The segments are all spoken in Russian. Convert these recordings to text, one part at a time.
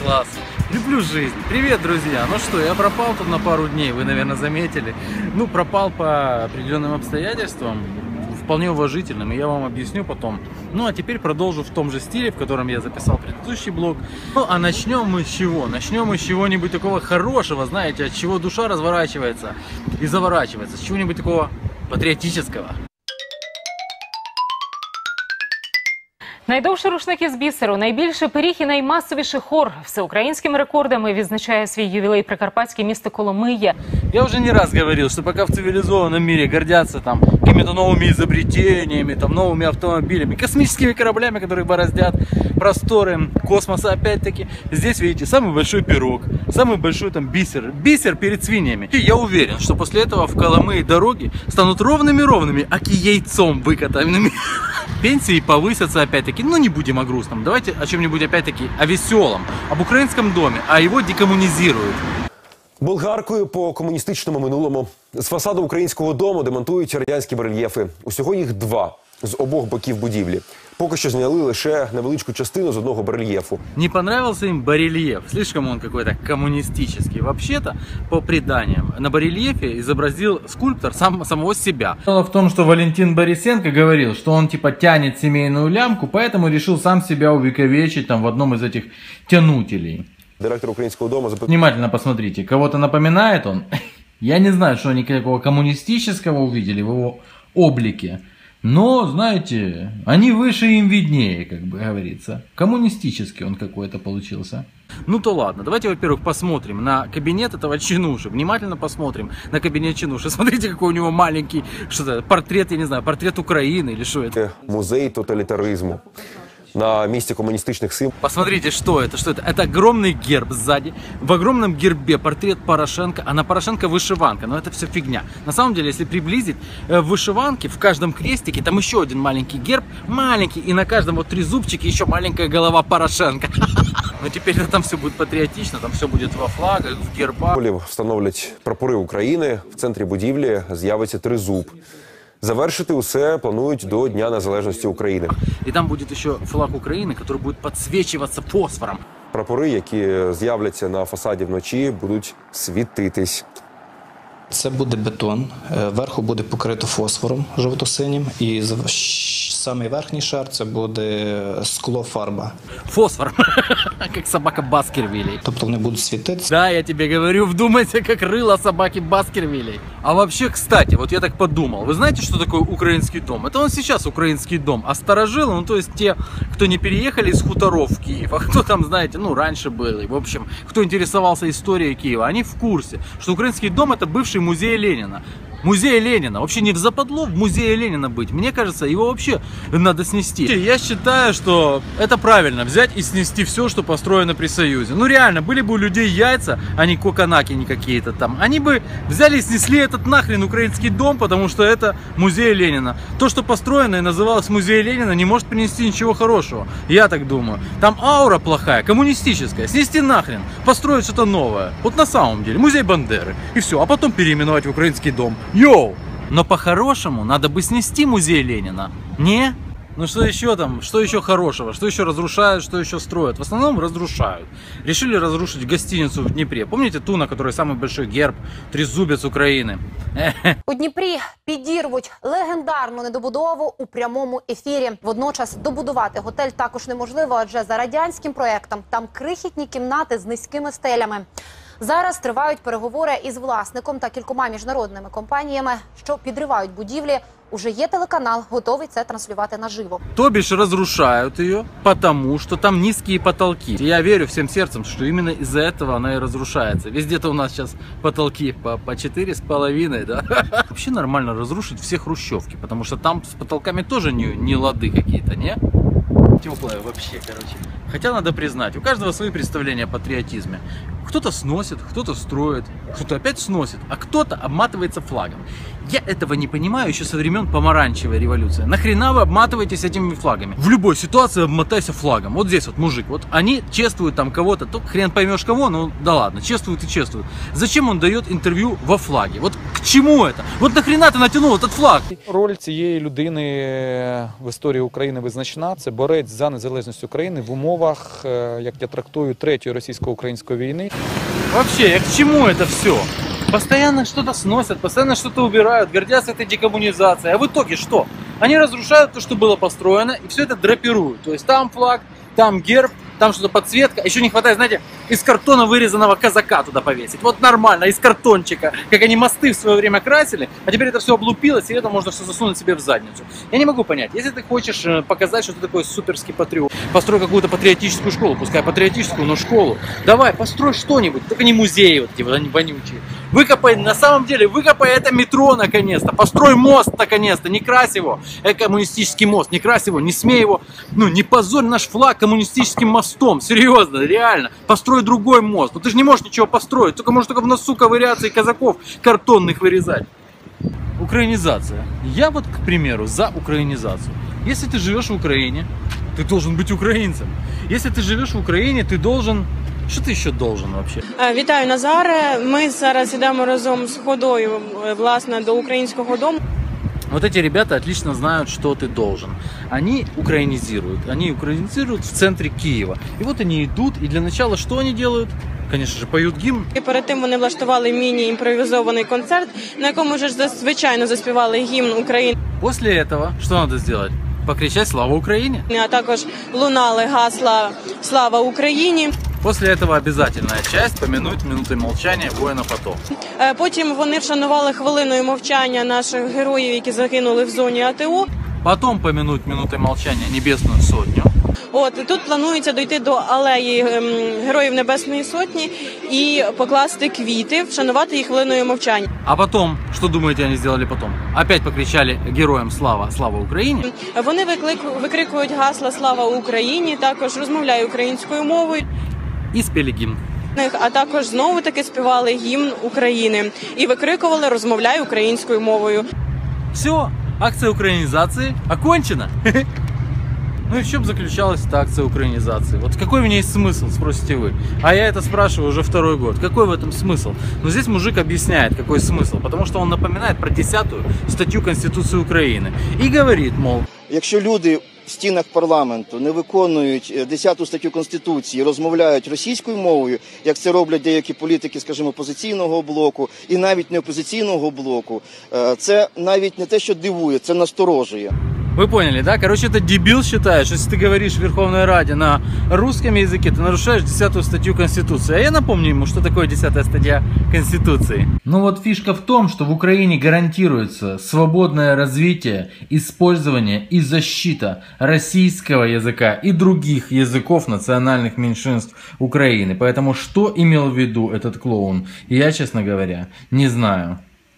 Класс. Люблю жизнь. Привет, друзья. Ну что, я пропал тут на пару дней, вы, наверное, заметили. Ну, пропал по определенным обстоятельствам, вполне уважительным, и я вам объясню потом. Ну, а теперь продолжу в том же стиле, в котором я записал предыдущий блог. Ну, а начнем мы с чего? Начнем мы с чего-нибудь такого хорошего, знаете, от чего душа разворачивается и заворачивается, с чего-нибудь такого патріотичного. Найдовший рушник із бісеру, найбільший пиріг і наймасовіший хор. Всеукраїнськими рекордами відзначає свій ювілей прикарпатське місто Коломия. Я уже не раз говорил, что пока в цивилизованном мире гордятся там какими-то новыми изобретениями, там новыми автомобилями, космическими кораблями, которые бороздят просторы космоса, опять-таки, здесь, видите, самый большой пирог, самый большой там бисер перед свиньями. И я уверен, что после этого в Коломые дороги станут ровными-ровными, аки яйцом выкатанными. Пенсии повысятся опять-таки, но не будем о грустном, давайте о чем-нибудь опять-таки о веселом, об украинском доме, а его декоммунизируют. Болгаркою по комуністичному минулому. З фасаду українського дому демонтують радянські барельєфи. Усього їх 2 з обох боків будівлі. Поки що зняли лише невеличку частину з одного барельєфу. Не понравился им барельеф, слишком он какой-то коммунистический. Вообще-то, по преданиям, на барельефе изобразил скульптор самого себя. Дело в том, что Валентин Борисенко говорил, что он типа тянет семейную лямку, поэтому решил сам себя увековечить там в одном из этих тянутелей. Директор українського дому Внимательно посмотрите, кого-то напоминает он. Я не знаю, что они какого коммунистического увидели в его облике. Но, знаете, они выше, им виднее, как бы говорится. Коммунистический он какой-то получился. Ну то ладно, давайте, во-первых, посмотрим на кабинет этого чинуши. Внимательно посмотрим на кабинет чинуши. Смотрите, какой у него маленький, что это, портрет, я не знаю, портрет Украины или что это? Музей тоталітаризму. На месте коммунистичных символов. Посмотрите, что это? Что это? Это огромный герб сзади. В огромном гербе портрет Порошенко, а на Порошенко вышиванка. Но это все фигня. На самом деле, если приблизить, в вышиванке, в каждом крестике, там еще один маленький герб, маленький, и на каждом вот 3 зубчика еще маленькая голова Порошенко. Но теперь там все будет патриотично, там все будет во флагах, в гербах. Встановлять прапори України. В центрі будівлі з'явиться тризуб. Завершити усе планують до Дня Незалежності України. І там буде ще флаг України, який буде підсвічуватися фосфором. Прапори, які з'являться на фасаді вночі, будуть світитись. Це буде бетон, верху буде покрито фосфором жовто-синім, і самий верхній шар це буде скло-фарба. Фосфор, як собака Баскервилей. Тобто вони будуть світитися. Да, я тебе говорю, вдумайся, как рыло собаки Баскервилей. А вообще, кстати, вот я так подумал, вы знаете, что такое украинский дом? Это он сейчас украинский дом, а старожилы, ну то есть те, кто не переехали из хуторов в Киев, а кто там, знаете, ну раньше был, и в общем, кто интересовался историей Киева, они в курсе, что украинский дом это бывший музей Ленина. Музей Ленина. Вообще не в западло в музее Ленина быть. Мне кажется, его вообще надо снести. Я считаю, что это правильно. Взять и снести все, что построено при Союзе. Ну реально, были бы у людей яйца, а не коконаки не какие-то там. Они бы взяли и снесли этот нахрен украинский дом, потому что это музей Ленина. То, что построено и называлось музей Ленина, не может принести ничего хорошего. Я так думаю. Там аура плохая, коммунистическая. Снести нахрен. Построить что-то новое. Вот на самом деле. Музей Бандеры. И все. А потом переименовать в украинский дом. Йоу! Но по-хорошему надо бы снести музей Ленина. Не? Ну что еще там? Что еще хорошего? Что еще разрушают? Что еще строят? В основном разрушают. Решили разрушить гостиницу в Днепре. Помните ту, на которой самый большой герб? Трезубец Украины. У Дніпрі підірвуть легендарну недобудову у прямому ефірі. Водночас добудувати готель також неможливо, адже за радянським проєктом там крихітні кімнати з низькими стелями. Зараз тривають переговори із власником та кількома міжнародними компаніями, що підривають будівлі. Уже є телеканал, готовий це транслювати наживо. То бишь разрушают ее, потому что там низкие потолки. Я верю всем сердцем, что именно из-за этого она и разрушается. Везде-то у нас сейчас потолки по 4,5, да? Вообще нормально разрушить все хрущевки, потому что там с потолками тоже не лады какие-то, не? Теплая вообще, короче. Хотя надо признать, у каждого свои представления о патриотизме. Кто-то сносит, кто-то строит, кто-то опять сносит, а кто-то обматывается флагом. Я этого не понимаю еще со времен помаранчевой революции. Нахрена вы обматываетесь этими флагами? В любой ситуации обмотайся флагом. Вот здесь вот мужик, вот они чествуют там кого-то, то хрен поймешь кого, ну да ладно, чествуют и чествуют. Зачем он дает интервью во флаге? Вот к чему это? Вот нахрена ты натянул этот флаг? Роль цієї людини в історії України визначна. Це борець за незалежність України в умовах, як я трактую, третьої російсько-української війни. Вообще, к чему это все? Постоянно что-то сносят, постоянно что-то убирают, гордятся этой декоммунизацией. А в итоге что? Они разрушают то, что было построено, и все это драпируют. То есть там флаг, там герб, там что-то подсветка. Еще не хватает, знаете, из картона вырезанного казака туда повесить. Вот нормально, из картончика. Как они мосты в свое время красили, а теперь это все облупилось, и это можно все засунуть себе в задницу. Я не могу понять, если ты хочешь показать, что ты такой суперский патриот, построй какую-то патриотическую школу, пускай патриотическую, но школу. Давай, построй что-нибудь, только не музеи вот эти вот, они вонючие. Выкопай, на самом деле, выкопай это метро наконец-то, построй мост наконец-то, не крась его, коммунистический мост, не крась его, не смей его, ну не позорь наш флаг коммунистическим мостом, серьезно, реально, построй другой мост, ну ты же не можешь ничего построить, только можешь только в носу ковыряться и казаков картонных вырезать. Украинизация. Я вот, к примеру, за украинизацию. Если ты живешь в Украине, ты должен быть украинцем. Если ты живешь в Украине, ты должен... Що ти ще должен вообще? Вітаю, Назаре. Ми зараз йдемо разом з ходою, власне, до українського дому. Вот эти ребята отлично знают, что ты должен. Они украинизируют в центре Киева. И вот они идут, и для начала что они делают? Конечно же, поют гимн. І перед тим вони влаштували міні-імпровізований концерт, на якому вже звичайно заспівали гімн України. После этого что надо сделать? Покричать «Слава Украине!». А також лунали гасла «Слава Україні!». После этого обязательная часть помянуть минутой молчания воина АТО. Потім вони вшанували хвилиною мовчання наших героїв, які загинули в зоні АТО. Потом помянуть минутой молчания Небесную Сотню. От і тут планується дойти до алеї Героїв Небесної Сотні і покласти квіти, вшанувати їх хвилиною мовчання. А потом, что думаете, они сделали потом? Опять покричали героям «Слава! Слава Україні!». Вони викрикують гасла «Слава Україні!», також розмовляють українською мовою. И спели гимн. А також знову-таки співали гімн України і викрикували «Розмовляй українською мовою». Все, акция украинизации окончена. Ну и в чем заключалась эта акция украинизации? Вот какой в ней смысл, спросите вы? А я это спрашиваю уже второй год. Какой в этом смысл? Но здесь мужик объясняет, какой смысл. Потому что он напоминает про 10-ю статью Конституции Украины. И говорит, мол... Якщо люди в стінах парламенту не виконують 10 статтю Конституції, розмовляють російською мовою, як це роблять деякі політики, скажімо, опозиційного блоку і навіть не опозиційного блоку, це навіть не те, що дивує, це насторожує. Вы поняли, да? Короче, это дебил считает, что если ты говоришь в Верховной Раде на русском языке, ты нарушаешь 10 статью Конституции. А я напомню ему, что такое 10 статья Конституции. Ну вот фишка в том, что в Украине гарантируется свободное развитие, использование и защита российского языка и других языков национальных меньшинств Украины. Поэтому что имел в виду этот клоун, я, честно говоря, не знаю.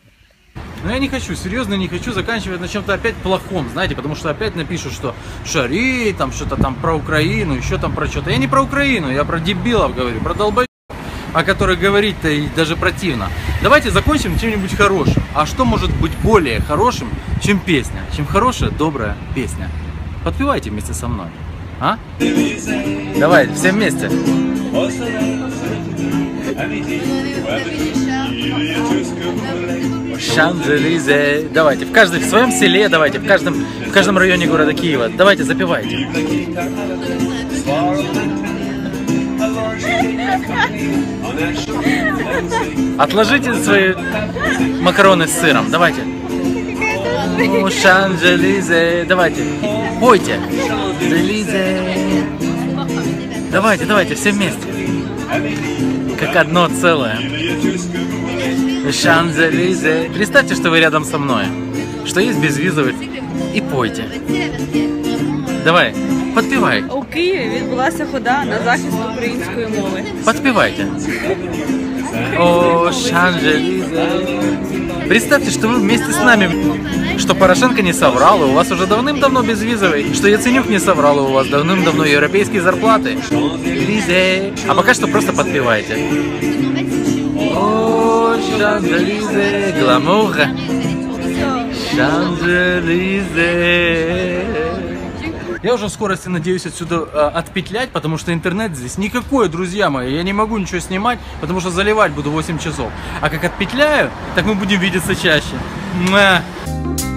Но я не хочу, серьезно не хочу заканчивать на чем-то опять плохом, знаете, потому что опять напишут, что шари, там что-то там про Украину, еще там про что-то. Я не про Украину, я про дебилов говорю, про долбоебов, о которых говорить-то и даже противно. Давайте закончим чем-нибудь хорошим. А что может быть более хорошим, чем песня? Чем хорошая, добрая песня? Подпевайте вместе со мной, а? Давай, все вместе. Шанзелизе. Давайте, в своем селе, давайте, в каждом районе города Киева. Давайте, запевайте. Отложите свои макароны с сыром. Давайте. Шанзелизе. Давайте. Пойте. Давайте, все вместе. Как одно целое. Шанзелизе. Представьте, что вы рядом со мной, что есть безвизовый, и пойте. Давай, подпевай. У Києві відбулася хода на захист української мови. Подпевайте. О, Шанжелизе. Представьте, что вы вместе с нами, что Порошенко не соврал, и у вас уже давным-давно безвизовый, что Яценюк не соврал, и у вас давным-давно европейские зарплаты. Лизе. А пока что просто подпевайте. О, Шанжелизе, гламур. Шанжелизе. Я уже в скорости надеюсь отсюда отпетлять, потому что интернет здесь никакой, друзья мои. Я не могу ничего снимать, потому что заливать буду 8 часов. А как отпетляю, так мы будем видеться чаще.